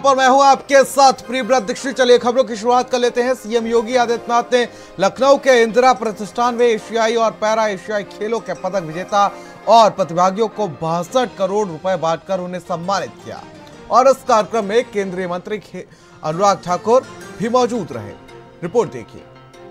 पर मैं हूं आपके साथ प्रियव्रत दीक्षित। चलिए खबरों की शुरुआत कर लेते हैं। सीएम योगी आदित्यनाथ ने लखनऊ के इंदिरा प्रतिष्ठान में एशियाई और पैरा एशियाई खेलों के पदक विजेता और प्रतिभागियों को 62 करोड़ रुपए बांटकर उन्हें सम्मानित किया। और इस कार्यक्रम में केंद्रीय मंत्री अनुराग ठाकुर भी मौजूद रहे। रिपोर्ट देखिए।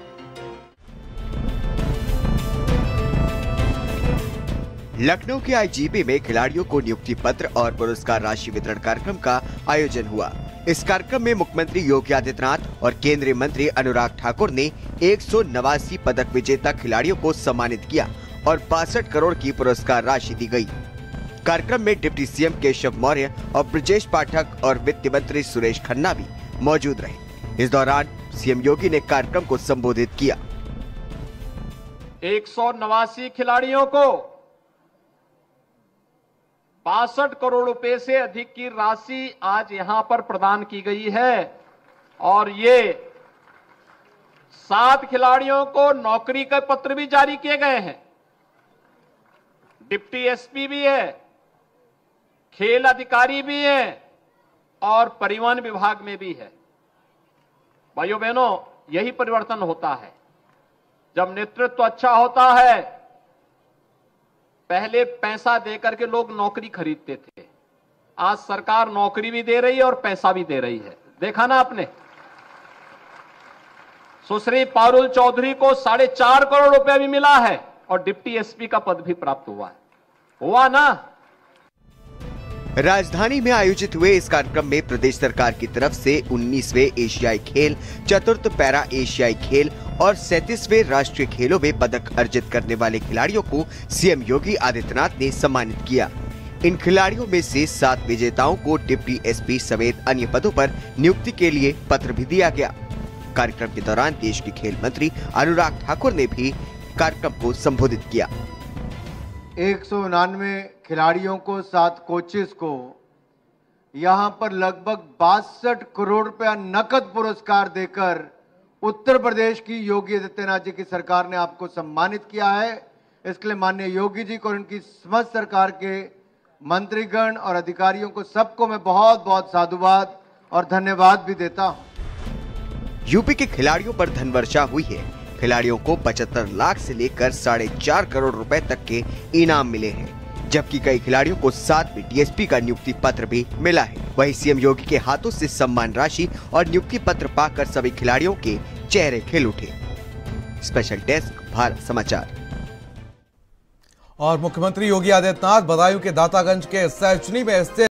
लखनऊ के आईजीपी में खिलाड़ियों को नियुक्ति पत्र और पुरस्कार राशि वितरण कार्यक्रम का आयोजन हुआ। इस कार्यक्रम में मुख्यमंत्री योगी आदित्यनाथ और केंद्रीय मंत्री अनुराग ठाकुर ने 189 पदक विजेता खिलाड़ियों को सम्मानित किया और 62 करोड़ की पुरस्कार राशि दी गई। कार्यक्रम में डिप्टी सीएम केशव मौर्य और ब्रजेश पाठक और वित्त मंत्री सुरेश खन्ना भी मौजूद रहे। इस दौरान सीएम योगी ने कार्यक्रम को संबोधित किया। 189 खिलाड़ियों को 62 करोड़ रुपए से अधिक की राशि आज यहां पर प्रदान की गई है और ये 7 खिलाड़ियों को नौकरी के पत्र भी जारी किए गए हैं। डिप्टी एसपी भी है, खेल अधिकारी भी है और परिवहन विभाग में भी है। भाइयों बहनों, यही परिवर्तन होता है जब नेतृत्व अच्छा होता है। पहले पैसा देकर के लोग नौकरी खरीदते थे, आज सरकार नौकरी भी दे रही है और पैसा भी दे रही है। देखा ना आपने, सुश्री पारुल चौधरी को 4.5 करोड़ रुपए भी मिला है और डिप्टी एसपी का पद भी प्राप्त हुआ ना। राजधानी में आयोजित हुए इस कार्यक्रम में प्रदेश सरकार की तरफ से 19वें एशियाई खेल, चतुर्थ पैरा एशियाई खेल और 37वें राष्ट्रीय खेलों में पदक अर्जित करने वाले खिलाड़ियों को सीएम योगी आदित्यनाथ ने सम्मानित किया। इन खिलाड़ियों में से 7 विजेताओं को डिप्टी एसपी समेत अन्य पदों पर नियुक्ति के लिए पत्र भी दिया गया। कार्यक्रम के दौरान देश के खेल मंत्री अनुराग ठाकुर ने भी कार्यक्रम को संबोधित किया। 199 खिलाड़ियों को, 7 कोचेस को यहां पर लगभग 62 करोड़ रुपया नकद पुरस्कार देकर उत्तर प्रदेश की योगी आदित्यनाथ जी की सरकार ने आपको सम्मानित किया है। इसके लिए माननीय योगी जी को और उनकी समस्त सरकार के मंत्रीगण और अधिकारियों को सबको मैं बहुत बहुत साधुवाद और धन्यवाद भी देता हूं। यूपी के खिलाड़ियों पर धनवर्षा हुई है। खिलाड़ियों को 75 लाख से लेकर 4.5 करोड़ रुपए तक के इनाम मिले हैं, जबकि कई खिलाड़ियों को 7वें डीएसपी का नियुक्ति पत्र भी मिला है। वहीं सीएम योगी के हाथों से सम्मान राशि और नियुक्ति पत्र पाकर सभी खिलाड़ियों के चेहरे खिल उठे। स्पेशल डेस्क, भारत समाचार। और मुख्यमंत्री योगी आदित्यनाथ बदायूं के दातागंज के सैचनी में स्थित